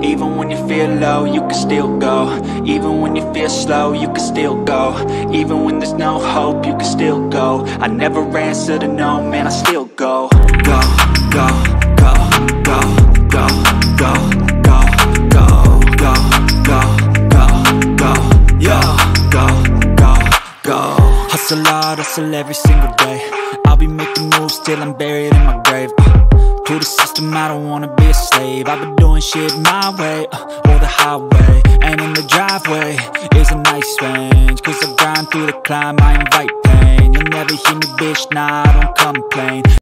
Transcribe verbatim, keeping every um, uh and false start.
Even when you feel low, you can still go. Even when you feel slow, you can still go. Even when there's no hope, you can still go. I never answer to no, man, I still go. Go, go, go, go, go, go, go, go, go, go, go, go, yo, go, go, go. Hustle hard, hustle every single day. I'll be making moves till I'm buried in my grave. uh, To the system, I don't wanna be a slave. I've been doing shit my way, uh, or the highway. And in the driveway is a nice range, cause I grind through the climb, I invite pain. You'll never hear me, bitch, nah, I don't complain.